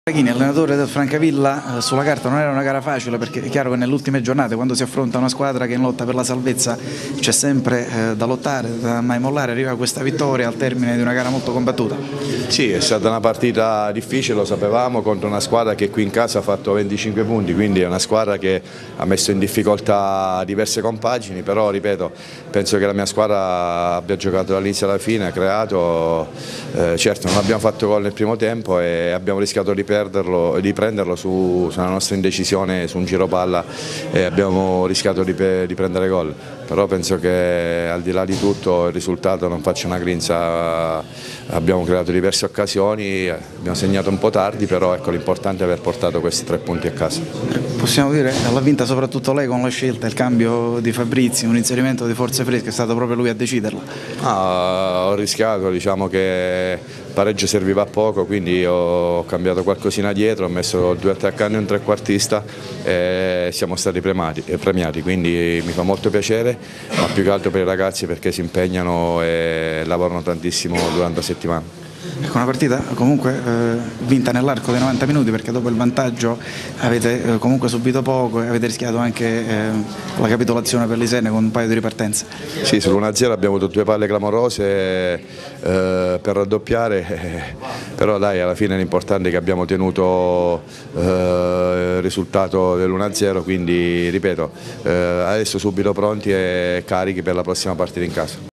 Allenatore del Francavilla, sulla carta non era una gara facile perché è chiaro che nelle ultime giornate, quando si affronta una squadra che è in lotta per la salvezza, c'è sempre da lottare, da mai mollare. Arriva questa vittoria al termine di una gara molto combattuta. Sì, è stata una partita difficile, lo sapevamo, contro una squadra che qui in casa ha fatto 25 punti, quindi è una squadra che ha messo in difficoltà diverse compagini, però ripeto, penso che la mia squadra abbia giocato dall'inizio alla fine, ha creato, certo non abbiamo fatto gol nel primo tempo e abbiamo rischiato di prenderlo sulla nostra indecisione su un giro palla e abbiamo rischiato di prendere gol, però penso che al di là di tutto il risultato non faccia una grinza, abbiamo creato diverse occasioni, abbiamo segnato un po' tardi, però ecco, l'importante è aver portato questi 3 punti a casa. Possiamo dire che l'ha vinta soprattutto lei con la scelta, il cambio di Fabrizi, un inserimento di forze fresche, è stato proprio lui a deciderla? Ho rischiato, diciamo che il pareggio serviva a poco, quindi ho cambiato qualcosina dietro, ho messo 2 attaccanti e un trequartista e siamo stati premiati, quindi mi fa molto piacere, ma più che altro per i ragazzi perché si impegnano e lavorano tantissimo durante la settimana. Ecco, una partita comunque vinta nell'arco dei 90 minuti, perché dopo il vantaggio avete comunque subito poco e avete rischiato anche la capitolazione per l'Isene con un paio di ripartenze. Sì, sull'1-0 abbiamo avuto 2 palle clamorose per raddoppiare, però dai, alla fine l'importante è che abbiamo tenuto il risultato dell'1-0, quindi ripeto, adesso subito pronti e carichi per la prossima partita in casa.